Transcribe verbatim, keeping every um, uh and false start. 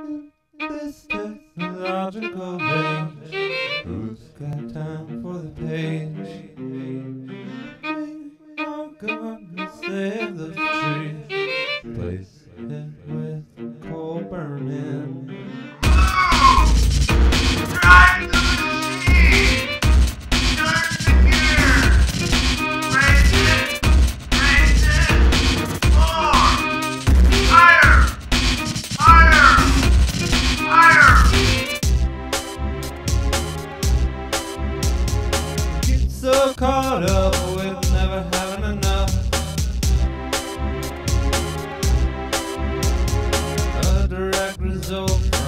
This technological age, who's got time for the page? We are gonna save the trees, place it with coal burning. Drive the machine! Turn the gear! Raise it! Raise it! More! Higher! Higher! Higher! Get so caught up with never having enough. A direct result